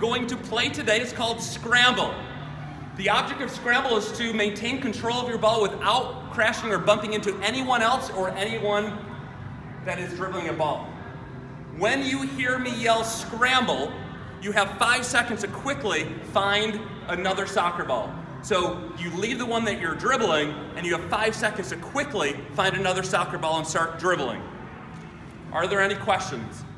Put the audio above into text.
going to play today is called scramble. The object of scramble is to maintain control of your ball without crashing or bumping into anyone else or anyone that is dribbling a ball. When you hear me yell scramble, you have 5 seconds to quickly find another soccer ball. So you leave the one that you're dribbling, and you have 5 seconds to quickly find another soccer ball and start dribbling. Are there any questions?